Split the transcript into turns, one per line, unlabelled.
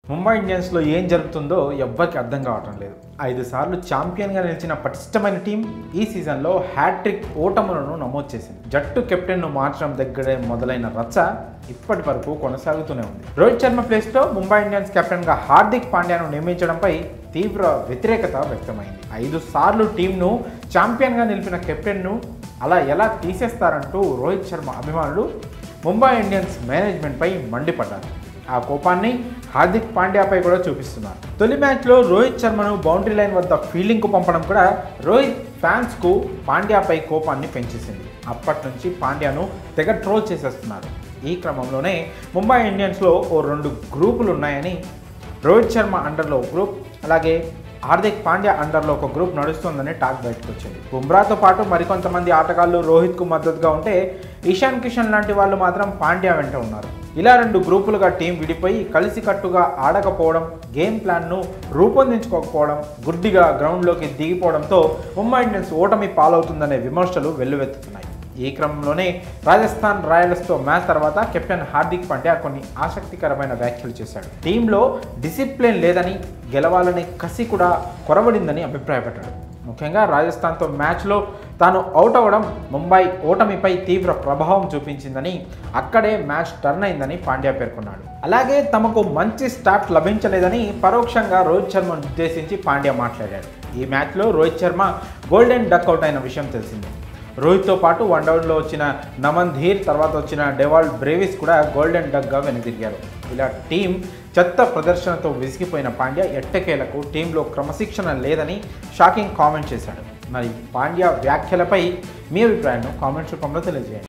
ముంబై ఇండియన్స్లో ఏం జరుగుతుందో ఎవ్వరికి అర్థం కావటం లేదు. 5 సార్లు ఛాంపియన్గా నిలిచిన పటిష్టమైన టీం ఈ సీజన్లో హ్యాట్రిక్ ఓటములను నమోదు చేసింది. జట్టు కెప్టెన్ను మార్చడం దగ్గరే మొదలైన రచ్చ ఇప్పటి వరకు కొనసాగుతూనే ఉంది. రోహిత్ శర్మ ప్లేస్లో ముంబై ఇండియన్స్ కెప్టెన్గా హార్దిక్ పాండ్యాను నియమించడంపై తీవ్ర వ్యతిరేకత వ్యక్తమైంది. 5 సార్లు టీంను ఛాంపియన్గా నిలిపిన కెప్టెన్ను అలా ఎలా తీసేస్తారంటూ రోహిత్ శర్మ అభిమానులు ముంబై ఇండియన్స్ మేనేజ్మెంట్పై మండిపడ్డారు. ఆ కోపాన్ని హార్దిక్ పాండ్యాపై కూడా చూపిస్తున్నారు. తొలి మ్యాచ్లో రోహిత్ శర్మను బౌండరీ లైన్ వద్ద ఫీల్డింగ్కు పంపడం కూడా రోహిత్ ఫ్యాన్స్కు పాండ్యాపై కోపాన్ని పెంచేసింది. అప్పటి నుంచి పాండ్యాను తెగ ట్రోల్ చేసేస్తున్నారు. ఈ క్రమంలోనే ముంబై ఇండియన్స్లో ఓ 2 గ్రూపులు ఉన్నాయని, రోహిత్ శర్మ అండర్లో గ్రూప్, అలాగే హార్దిక్ పాండ్యా అండర్లో ఒక గ్రూప్ నడుస్తుందని టాక్ బయటకు వచ్చింది. బుమ్రాతో పాటు మరికొంతమంది ఆటగాళ్లు రోహిత్కు మద్దతుగా ఉంటే, ఇషాన్ కిషన్ లాంటి వాళ్ళు మాత్రం పాండ్యా వెంట ఉన్నారు. ఇలా 2 గ్రూపులుగా టీం విడిపోయి కలిసికట్టుగా ఆడకపోవడం, గేమ్ ప్లాన్ను రూపొందించుకోకపోవడం, గుడ్డిగా గ్రౌండ్లోకి దిగిపోవడంతో ముంబై ఇండియన్స్ ఓటమి పాలవుతుందనే విమర్శలు వెల్లువెత్తుతున్నాయి. ఈ క్రమంలోనే రాజస్థాన్ రాయల్స్తో మ్యాచ్ తర్వాత కెప్టెన్ హార్దిక్ పాండ్యా కొన్ని ఆసక్తికరమైన వ్యాఖ్యలు చేశాడు. టీంలో డిసిప్లిన్ లేదని, గెలవాలనే కసి కూడా కొరవడిందని అభిప్రాయపడ్డాడు. ముఖ్యంగా రాజస్థాన్తో మ్యాచ్లో తాను అవుట్ అవ్వడం ముంబై ఓటమిపై తీవ్ర ప్రభావం చూపించిందని, అక్కడే మ్యాచ్ టర్న్ అయిందని పాండ్యా పేర్కొన్నాడు. అలాగే తమకు మంచి స్టార్ట్ లభించలేదని పరోక్షంగా రోహిత్ శర్మను ఉద్దేశించి పాండ్యా మాట్లాడాడు. ఈ మ్యాచ్లో Rohit Sharma golden duck out అయిన విషయం తెలిసిందే. రోహిత్తో పాటు వన్డౌన్లో వచ్చిన నమన్ ధీర్, తర్వాత వచ్చిన డెవాల్డ్ బ్రేవిస్ కూడా గోల్డెన్ డక్గా వెనుదిరిగారు. ఇలా టీం చెత్త ప్రదర్శనతో విసిగిపోయిన పాండ్యా ఎట్టకేలకు టీంలో క్రమశిక్షణ లేదని షాకింగ్ కామెంట్ చేశాడు. మరి పాండ్యా వ్యాఖ్యలపై మీ అభిప్రాయాన్ని కామెంట్స్ రూపంలో తెలియజేయండి.